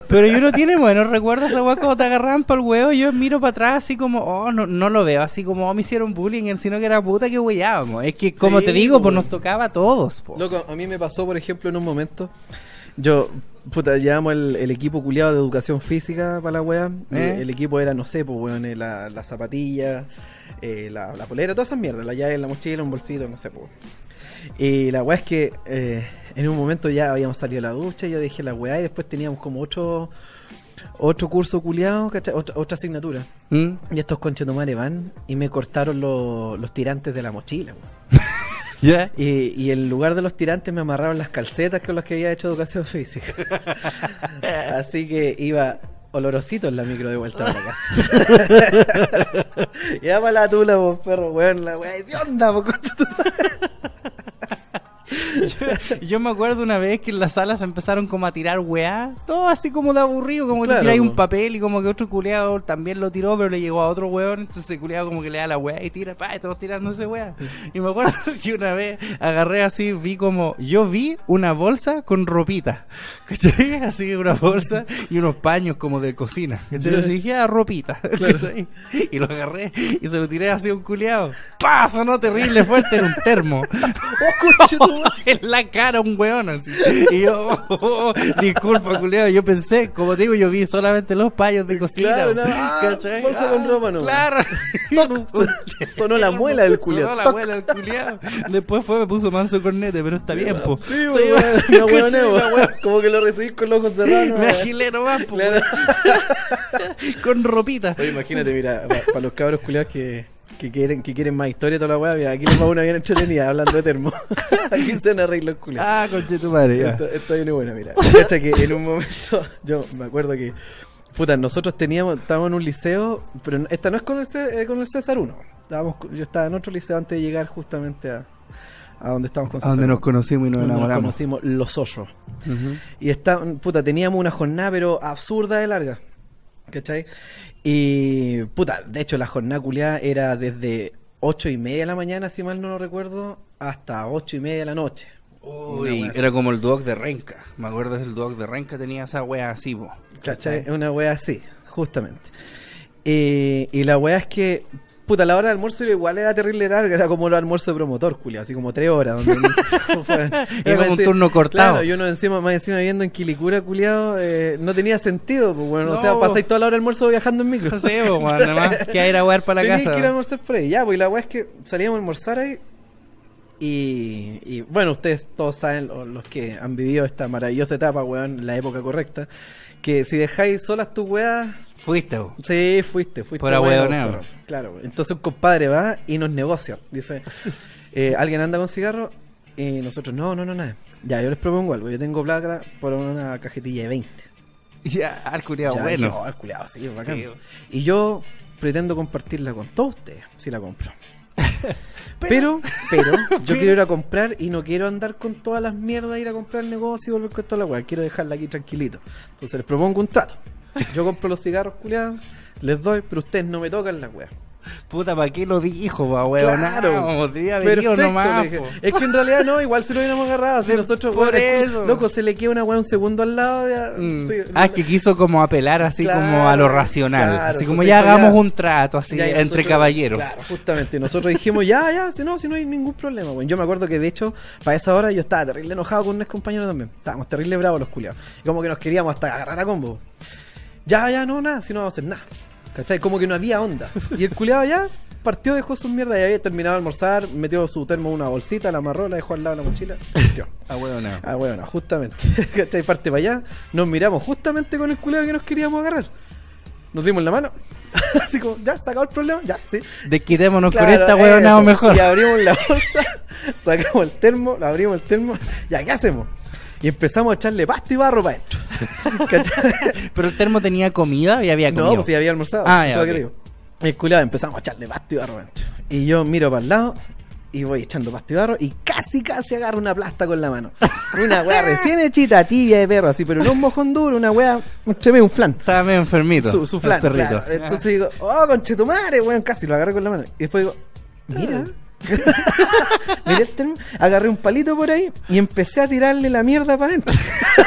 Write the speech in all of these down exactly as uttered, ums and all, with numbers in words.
Pero yo no tiene buenos recuerdos esa weá cuando te agarraban para el huevo. Yo miro para atrás así como, oh, no, no lo veo así como, oh, me hicieron bullying, sino que era puta que hueábamos. Es que, como Sí, te digo, po, pues nos tocaba a todos, po. Loco, a mí me pasó, por ejemplo, en un momento, yo, puta, llevamos el, el equipo culiado de educación física para la wea. ¿Eh? El equipo era, no sé, pues weón, eh, la, la zapatilla, eh, la, la polera, todas esas mierdas, la llave en la mochila, un bolsito, no sé, pues. Y la wea es que eh, en un momento ya habíamos salido a la ducha, yo dejé la wea y después teníamos como otro, otro curso culiado, ¿cachai? Otra, otra asignatura. ¿Mm? Y estos conchetumares van y me cortaron los, los tirantes de la mochila, weón. ¿Ya? Y, y en lugar de los tirantes me amarraron las calcetas con las que había hecho educación física. Así que iba olorosito en la micro de vuelta a la casa. Y para la tula, vos, perro, weón, la weá de onda, vos, concha tu madre. Yo, yo me acuerdo una vez que en la sala se empezaron como a tirar weá, todo así como de aburrido, como Claro, que tiráis po. un papel y como que otro culeado también lo tiró, pero le llegó a otro weón, entonces ese culeado como que le da la weá y tira, pa, y todos tirando ese weá. Y me acuerdo que una vez agarré así, vi como, yo vi una bolsa con ropita, ¿cachai? Así una bolsa y unos paños como de cocina, ¿cachai? Entonces dije, ah, ropita, ¿cachai? Y lo agarré y se lo tiré así a un culeado. ¡Pah! Sonó terrible fuerte, era un termo. Oh, concha tu madre. En la cara un weón así. Y yo, oh, oh, oh, disculpa, culiao. Yo pensé, como te digo, yo vi solamente los payos de cocina. Claro, no, ah, ¿cachai? bolsa con ropa nomás. Claro. Sonó la muela del culiao. Sonó la Toc. muela del culiao. Después fue, me puso manso cornete, pero está bien, po. Sí, weón, una weón, weón. Como que lo recibís con los ojos cerrados. Me weón. agilé nomás, po. Claro. Con ropita. Oye, imagínate, mira, para pa los cabros culiados que, que quieren que quieren más historia y toda la weá, mira, aquí les va una bien entretenida hablando de termo. Aquí se van a reír los culiados. Ah, conche tu madre, ya. Esto, esto viene buena, mira. Cacha que en un momento, yo me acuerdo que, puta, nosotros teníamos, estábamos en un liceo, pero no- esta no es con el, C- eh, con el César uno. Estábamos, yo estaba en otro liceo antes de llegar justamente a, a donde estábamos con A César. donde nos uno. conocimos y nos Donde nos enamoramos. conocimos, Los Hoyos. Ujú. Y está, puta, teníamos una jornada pero absurda de larga. ¿Cachai? Y, puta, de hecho la jornada culiada era desde ocho y media de la mañana, si mal no lo recuerdo, hasta ocho y media de la noche. Una Uy, wea así. era como el Duoc de Renca. Me acuerdo que el Duoc de Renca tenía esa wea así, po. ¿Cachai? Una wea así, justamente. Eh, y la wea es que, puta, la hora de almuerzo era igual, era terrible larga, era como el almuerzo de promotor, culia, así como tres horas. Donde Era como un turno cortado. Claro, y uno encima, más encima viviendo en Quilicura, culiado, eh, no tenía sentido, pues bueno, No, o sea, po. pasáis toda la hora de almuerzo viajando en micro. No sé, po, weón, nada más que a ir a jugar para la Tenías casa. que ir a almorzar por ahí, ya, pues y la wea es que salíamos a almorzar ahí. Y, y bueno, ustedes todos saben, o los que han vivido esta maravillosa etapa, weón, la época correcta, que si dejáis solas tus weas, Fuiste, po. sí, fuiste, fuiste. Por bueno, ahueoneo. perro. Claro, entonces un compadre va y nos negocia. Dice, eh, alguien anda con cigarro y nosotros, no, no, no, nada. Ya, yo les propongo algo, yo tengo plata por una cajetilla de veinte. Ya, al culiao, Ya, bueno. dije, "Oh, al culiao, sí, bacán". Sí. Y yo pretendo compartirla con todos ustedes, si la compro. Pero, pero, yo quiero ir a comprar y no quiero andar con todas las mierdas de ir a comprar el negocio y volver con toda la weá. Quiero dejarla aquí tranquilito. Entonces les propongo un trato. Yo compro los cigarros, culiados, les doy, pero ustedes no me tocan la weá. Puta, ¿para qué lo dijo, pa, weón? Claro. Debía haber ido Perfecto, nomás, dije. po. Es que en realidad no, igual si lo hubiéramos agarrado. Si nosotros, Por weón, es- eso. loco, se le queda una weá un segundo al lado. Ya, Mm. sí, Ah, es que quiso como apelar así Claro, como a lo racional. claro, así como entonces ya dijo, hagamos ya. un trato así Ya, y entre nosotros- caballeros. Claro, justamente. Nosotros dijimos, ya, ya, si no, si no hay ningún problema, weón. Yo me acuerdo que de hecho, para esa hora yo estaba terrible enojado con un ex compañero también. Estábamos terrible bravos los culiados. Y como que nos queríamos hasta agarrar a combo. Ya, ya, no, nada, si no vamos a hacer nada. ¿Cachai? Como que no había onda. Y el culiado ya partió, dejó sus mierdas y había terminado de almorzar, metió su termo en una bolsita, la amarró, la dejó al lado de la mochila. Partió. Ah, weón, no. Ah, bueno, justamente. ¿Cachai? Parte para allá. Nos miramos justamente con el culiado que nos queríamos agarrar. Nos dimos la mano. Así como, ya, se acabó el problema, ya, sí. Desquitémonos Claro, con esta weonado eso. mejor. Y abrimos la bolsa, sacamos el termo, lo abrimos el termo. Ya, ¿qué hacemos? Y empezamos a echarle pasto y barro para adentro. ¿Cachai? Pero el termo tenía comida y había comido. No, pues sí, había almorzado. Ah, eso ya, es lo que ok. digo. Y el culiado empezamos a echarle pasto y barro para adentro. Y yo miro para el lado y voy echando pasto y barro y casi, casi agarro una plasta con la mano. Una weá recién hechita, tibia de perro, así, pero no un mojón duro, una weá, un tremendo, un flan. Estaba medio enfermito. Su, su flan, el perrito. claro. Entonces digo, oh, conchetumare, weón, casi lo agarré con la mano. Y después digo, mira, Miré el termo, agarré un palito por ahí y empecé a tirarle la mierda para adentro.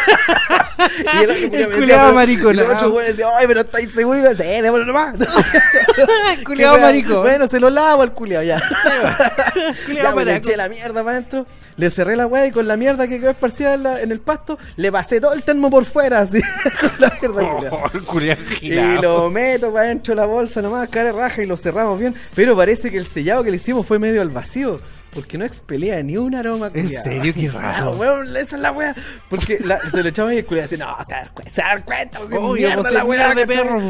Y el otro El culiao maricón. Y el otro güey decía, ay, pero ¿estáis seguros? Y yo, sí, démoslo nomás. El culiao maricón. Bueno, se lo lavo al culiao ya. Culiao Ya, pues, le maricón. eché la mierda para adentro, le cerré la weá y con la mierda que quedó esparcida en, la- en el pasto, le pasé todo el termo por fuera, así, con la mierda culiao. Oh, el culiao Y gilado. lo meto para adentro de la bolsa nomás, cara de raja y lo cerramos bien. Pero parece que el sellado que le hicimos fue medio al vacío. Porque no expelía ni un aroma. ¿En culiao. serio? Qué raro. Claro, weón, esa es la wea. Porque la- se lo echaba y el culiao decía, no, se va a dar cuenta, se va a dar cuenta. Pues, es Obvio, mierda pues, la es wea mierda de ¿cachai? perro.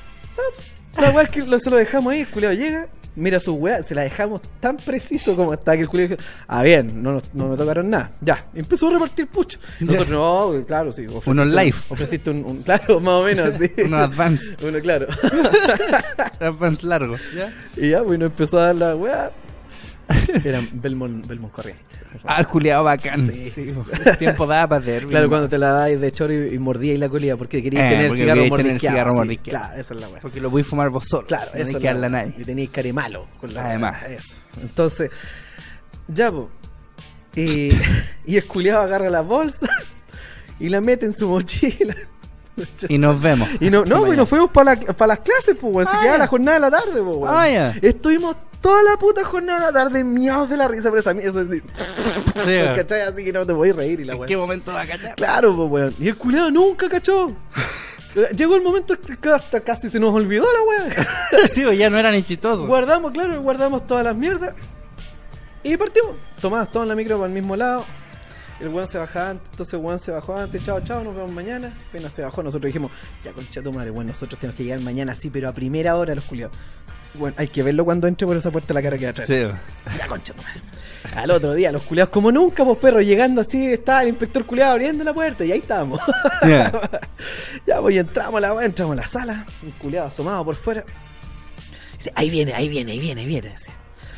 La wea es que lo, se lo dejamos ahí, el culiao llega, mira su wea, se la dejamos tan preciso como hasta que el culiao dijo, ah, bien, no, nos- no me tocaron nada. Ya, empezó a repartir pucho. Nosotros, no, claro, sí. ofreciste Unos un- live. Ofreciste un, un- claro, más o menos, sí. Unos advance. Uno, claro. Advance largo. ¿Ya? Y ya, pues nos empezó a dar la weá. Era Belmont, Belmont corriente. Ah, el culiao bacán. Sí. Sí. Ese tiempo daba para ver. Claro, cuando te la dais de choro y, y mordíais la colilla porque querías Eh, tener el porque cigarro queríais tener el mordisqueado. cigarro sí. mordisqueado. Claro, esa es la weá. Porque lo voy a fumar vos solo. Claro, no esa hay es que la darle a weá. nadie. Y tenéis care malo con la Además. weá, eso. Entonces, ya, pues. Y, y el culiado agarra la bolsa y la mete en su mochila. Y nos vemos. Y no, no, pues nos fuimos para la, pa las clases, pues, weón. Se Ah, quedaba ya. la jornada de la tarde, pues, weón. Ah, ya. Estuvimos toda la puta jornada de la tarde miados de la risa por esa mierda. Así, Sí, ¿cachai? Así que no te podés reír y la ¿En weón. qué momento va a cachar? Claro, pues, weón. Y el culiado nunca cachó. Llegó el momento que hasta casi se nos olvidó la weón. Sí, pues ya no era ni chistoso. Guardamos, claro, guardamos todas las mierdas. Y partimos. Tomás, todos en la micro para el mismo lado. El weón se bajaba antes, entonces el weón se bajó antes, chao, chao, nos vemos mañana. Apenas se bajó, nosotros dijimos, ya concha tu madre, bueno, nosotros tenemos que llegar mañana, sí, pero a primera hora los culiados. Bueno, hay que verlo cuando entre por esa puerta la cara que va a traer. Sí. Ya concha tu madre. Al otro día, los culiados como nunca, pues perro, llegando así, estaba el inspector culiado abriendo la puerta y ahí estábamos. Yeah. Ya, pues y entramos a la, entramos a la sala, un culiado asomado por fuera. Dice, ahí viene, ahí viene, ahí viene, ahí viene. Dice.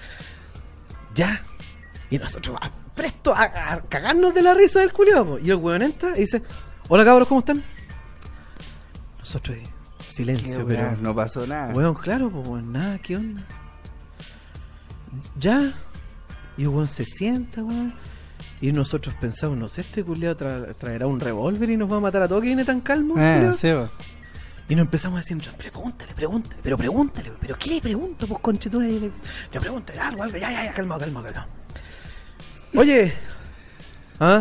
Ya. Y nosotros ah, presto a, a cagarnos de la risa del culiado. Po. Y el weón entra y dice, hola cabros, ¿cómo están? Nosotros, eh, silencio, Qué pero... weón, no pasó nada. Weón, claro, pues weón, nada, ¿qué onda? Ya. Y el weón se sienta, weón. Y nosotros pensamos, no sé, este culiado tra traerá un revólver y nos va a matar a todos que viene tan calmo. Eh, culiao?" sí, pues. Y nos empezamos a decir, pregúntale, pregúntale, pero pregúntale, pero ¿qué le pregunto, pues conchetura? Y le- Pero pregúntale, algo, algo, ya, ya, ya, calmado, calmado, calmado. Oye, ¿ah?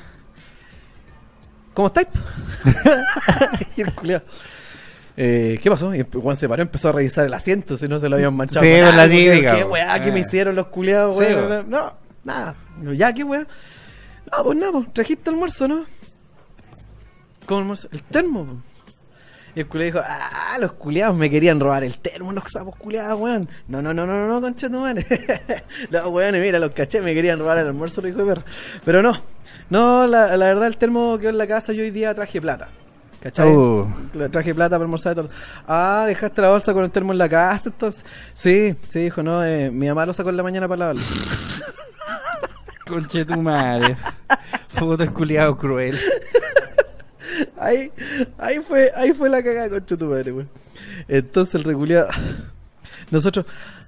¿Cómo estáis? Y el culiao, eh, ¿qué pasó? Y el Juan se paró, empezó a revisar el asiento, si no se lo habían manchado. Sí, con pues, la algo, típica, ¿Qué po. weá que me Eh. hicieron los culiados, Sí, weón? No, nada. Digo, ya, ¿qué weá? No, pues nada, pues, trajiste almuerzo, ¿no? ¿Cómo almuerzo? El termo, po. Y el culiao dijo, ah, los culiados me querían robar el termo, los sapos culiados, weón. No, no, no, no, no, no, concha tu madre. Los weones, mira, los caché, me querían robar el almuerzo, lo dijo de perro. Pero no, no, la, la verdad, el termo quedó en la casa, yo hoy día traje plata. ¿Cachai? Uh. Le traje plata para almorzar y todo. Ah, dejaste la bolsa con el termo en la casa, entonces. Sí, sí, dijo, no, eh, mi mamá lo sacó en la mañana para lavarlo. Conche tu madre. Puto el culiado cruel. Ahí, ahí fue, ahí fue la cagada, concha tu madre, weón. Entonces el reculeado. Nosotros.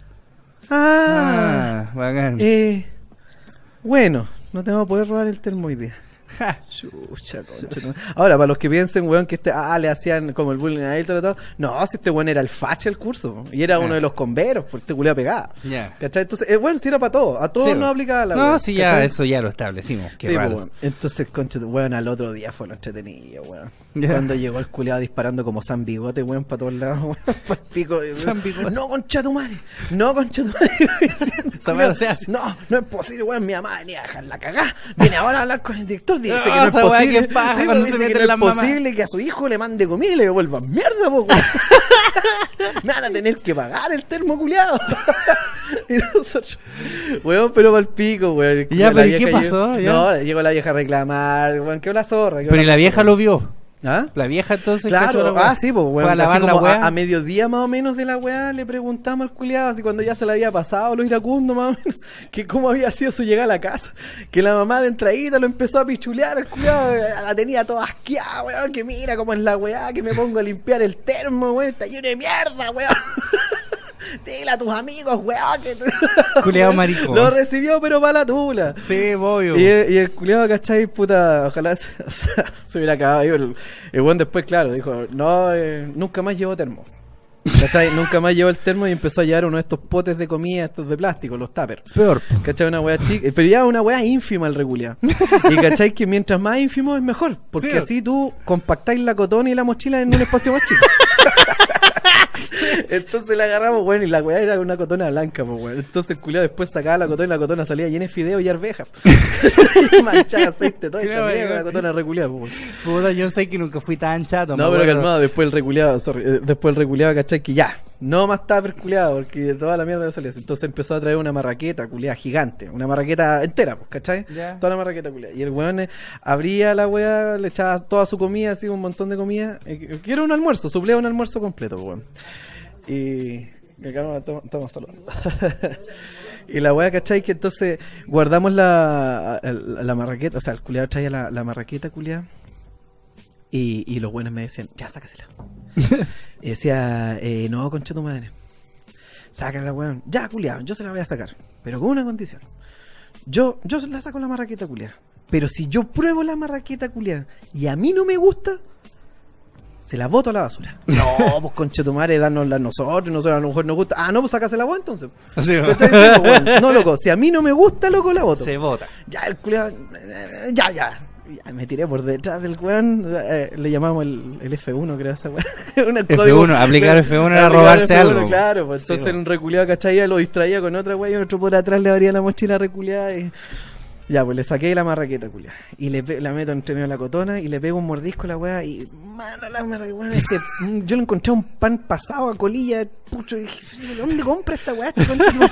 Ah, Ah, bacán. eh. Bueno, no te vamos a poder robar el termo hoy día. Chucha, concha tu madre. Ahora, para los que piensen, weón, que este, ah, le hacían como el bullying a él, todo, todo. No, si este weón era el facha del curso, y era Ah. uno de los converos, porque este culiado pegaba. Ya. ¿Cachai? Entonces, eh, bueno, si era para todos, a todos Sí, nos po. aplicaba la No, weá, sí, ya, ¿cachai? eso ya lo establecimos. Qué Sí, raro. pues, weón. Entonces, concha, tu- weón, al otro día fue lo entretenido, weón. Ya. Cuando llegó el culiado disparando como San Bigote, weón, para todos lados, weón, para el pico. San Bigote. No, concha tu madre, no, concha tu madre. Esa weá no se hace. No, no es posible, weón, mi mamá venía a dejar la cagá. Viene ahora a hablar con el director, dice que Ah, no es esa weá posible. que pasa Sí, cuando dice se que meten no las es mamás. posible que a su hijo le mande comida y le devuelva mierda, po, weón. Me van a tener que pagar el termo culiado. Y nosotros, weón, pero para el pico, weón. Ya, La pero ¿y qué vieja pasó? llegó- Ya. No, llegó la vieja a reclamar, weón, quedó la zorra. quedó Pero ¿y la zorra. vieja lo vio? ¿Ah? La vieja entonces cachó Claro, la weá. ah, sí, pues, Fue weón. a lavar así la como weá. a, a mediodía más o menos de la weá le preguntamos al culiado, así cuando ya se le había pasado los iracundos más o menos, que cómo había sido su llegada a la casa. Que la mamá de entradita lo empezó a pichulear al culiado, la tenía toda asqueada, weón, que mira cómo es la weá, que me pongo a limpiar el termo, weón, está lleno de mierda, weón. dile a tus amigos, weón, que Culeado maricón. lo recibió, pero para la tula. Sí, obvio. Y el, y el culiado, ¿cachai? Puta, ojalá se, o sea, se hubiera acabado. ahí. El, el buen después, claro, dijo, no, eh, nunca más llevó termo. ¿Cachai? Nunca más llevó el termo y empezó a llevar uno de estos potes de comida, estos de plástico, los tuppers. Peor. ¿Cachai? Una weá chica. Pero ya una weá ínfima el reculeado. Y ¿cachai? Que mientras más ínfimo es mejor. Porque Sí. así tú compactáis la cotona y la mochila en un espacio más chico. Entonces la agarramos, bueno, y la weá era una cotona blanca, pues, weón. Entonces el culiado después sacaba la cotona y la cotona salía llena de fideo y arvejas. Y manchaba aceite, todo hecha Creo, mierda weón. la cotona reculeada, pues, weón. Puta, yo sé que nunca fui tan chato. No, me pero acuerdo. calmado, después el reculeado, sorry, eh, después el reculeado, ¿cachai? Que ya, no más estaba perculeado, porque toda la mierda salía. Entonces empezó a traer una marraqueta culeada gigante, una marraqueta entera, pues, ¿cachai? Ya. Toda la marraqueta culeada. Y el weón eh, abría la weá, le echaba toda su comida, así un montón de comida, eh, que era un almuerzo, suplía un almuerzo completo, pues, weón. Y acá estamos, estamos saludando. Y la weá, ¿cachai? Que entonces guardamos la, la, la marraqueta, o sea, el culiado traía la, la marraqueta culiada. Y, y los buenos me decían, ya, sácasela. Y decía, eh, no, concha tu madre. Sácala, weón. Ya, culiado, yo se la voy a sacar. Pero con una condición. Yo, yo se la saco la marraqueta culiada. Pero si yo pruebo la marraqueta culiada y a mí no me gusta, se la boto a la basura. No, pues concha tu madre, danosla a nosotros, nosotros a lo mejor nos gusta. Ah, no, pues sácasela vos entonces. Sí, ¿no? ¿Cachai? Sí, pues, weón. No, loco, si a mí no me gusta, loco, la boto. Se vota. Ya, el culiado, ya, ya. Ya, me tiré por detrás del weón, eh, le llamamos el, el F uno, creo, esa weón. Una F uno, aplicar F uno era aplicar robarse F uno, algo. Claro, pues Sí, entonces bueno. un reculeado, ¿cachai? Lo distraía con otra weón y otro por atrás le abría la mochila reculeada y... Ya, pues le saqué la marraqueta, culiada. Y le pe- la meto entre medio de la cotona y le pego un mordisco a la weá y... Mano, la marraqueta, ese... Yo le encontré un pan pasado a colilla, pucho, y dije, ¿de dónde compra esta weá? Este concha tu madre?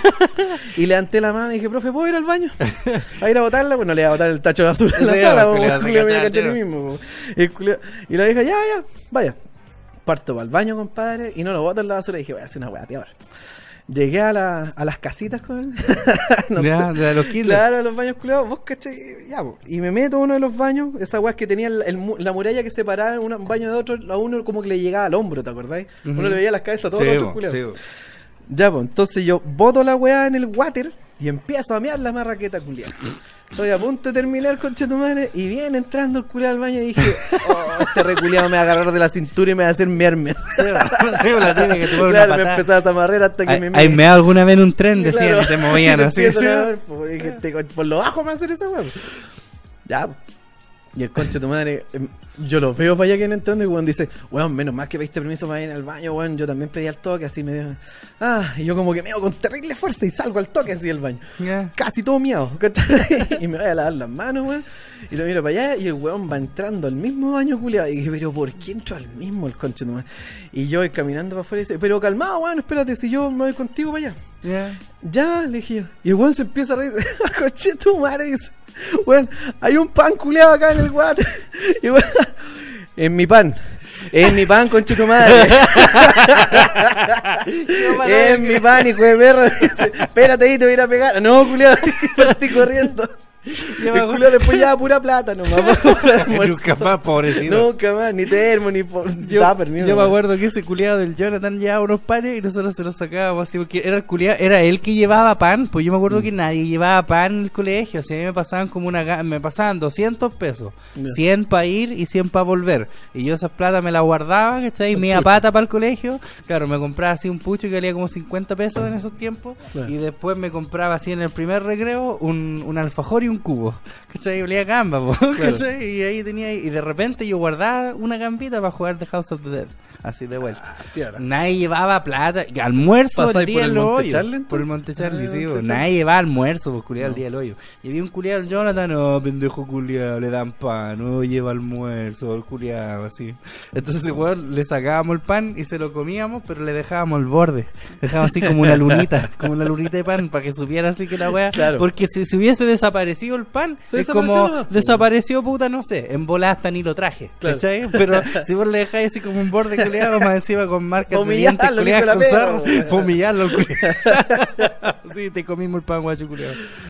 Y levanté la mano y dije, profe, ¿puedo ir al baño? ¿A ir a botarla? Pues no le iba a botar el tacho de basura en la Sí, sala, pues, po, culiao, se culiao, me cachaba, caché a mí tío. mismo, po. Y, el culiao- y la dije, ya, ya, vaya. Parto para el baño, compadre, y no lo boto en la basura. Y dije, voy a hacer una weá peor. Llegué a, la, a las casitas con él. No Ya, sé. de los kilos. Claro, a los baños culiados, vos cachai, ya, po. Y me meto a uno de los baños, esa weá que tenía el, el mu- la muralla que separaba una- un baño de otro, a uno como que le llegaba al hombro, ¿te acordáis? Ujú. Uno le veía las cabezas a todos Sí, los otros bo, culiados. sí, bo. Ya, pues, entonces yo boto la weá en el water y empiezo a mear la marraqueta culiada. Estoy a punto de terminar, concha tu madre, y viene entrando el culiado al baño y dije, oh, este reculiado me va a agarrar de la cintura y me va a hacer mearme. Sí, bo. Sí, bo, la tiene que te pone Claro, una me patada. empezaba a zamarrer hasta que Ay, me ay, me da alguna vez en un tren, decían, Claro. y te movían Y te así. empiezo ¿sí? a ver, po, y que te- por lo bajo me va a hacer esa weá. po. Ya, po. Y el concha de tu madre, em, yo lo veo para allá que viene entrando y weón dice, weón, menos mal que pediste permiso para ir al baño, weón, yo también pedí al toque, así me dio. Ah, y yo como que me hago con terrible fuerza y salgo al toque así del baño. Ya. Casi todo miado, ¿cachai? Y me voy a lavar las manos, weón. Y lo miro para allá y el weón va entrando al mismo baño, culiado. Y dije, pero ¿por qué entro al mismo el concha de tu madre? Y yo voy caminando para afuera y dice, pero calmado, weón, espérate, si yo me voy contigo para allá. Ya. Ya, le dije yo. Y el weón se empieza a reír. Coche tu madre, dice. Weón, hay un pan culeado acá en el water. Y weón, es mi pan. Es mi pan, conche tu madre. Es mi pan, hijo de perro. Dice, espérate ahí, te voy a ir a pegar. No, culeado, partí corriendo. Yo me El acuerdo- culeado después ya pura plata nomás. Nunca más, pobrecito. Nunca más, ni termo, ni por... Yo, tupper, ni yo una me weá. acuerdo que ese culiado del Jonathan llevaba unos panes y nosotros se los sacábamos así porque era el culiado, era él que llevaba pan, pues yo me acuerdo Mm. que nadie llevaba pan en el colegio, así a mí me pasaban como una ga- me pasaban doscientos pesos, Ya. cien para ir y cien para volver, y yo esas plata me las guardaba, ¿cachai? Me iba pata para el colegio, claro, me compraba así un pucho que valía como cincuenta pesos en esos tiempos, Claro. y después me compraba así en el primer recreo un, un alfajor y un cubo, ¿cachai? Olía a gamba, po, ¿cachai? Y ahí tenía, y de repente yo guardaba una gambita para jugar The House of the Dead, así de vuelta. Piola. Nadie llevaba plata, almuerzo ¿Pasáis el día por el del Monte hoyo. Charlie, Por el entonces? Monte Charlie, Ah, sí, Monte bo. Charlie. Nadie llevaba almuerzo, pues culiado el No. día del hoyo. Y había un culiado, el Jonathan, no, pendejo culiado, le dan pan, no lleva almuerzo, el culiado, así. Entonces, weón, le sacábamos el pan y se lo comíamos, pero le dejábamos el borde. Dejábamos así como una lunita, como una lunita de pan, para que supiera así que la weá. Claro. Porque si se hubiese desaparecido el pan, Se es desapareció como nomás, po. desapareció, puta, no sé, en bola hasta ni lo traje, Claro. ¿cachai? Pero si vos le dejáis así como un borde culiado, más encima con marcas de Humillarlo, dientes hijo de culiadas la con perra, sarro, weón. fue humillarlo, el culiado. Sí, te comimos el pan guacho culiado.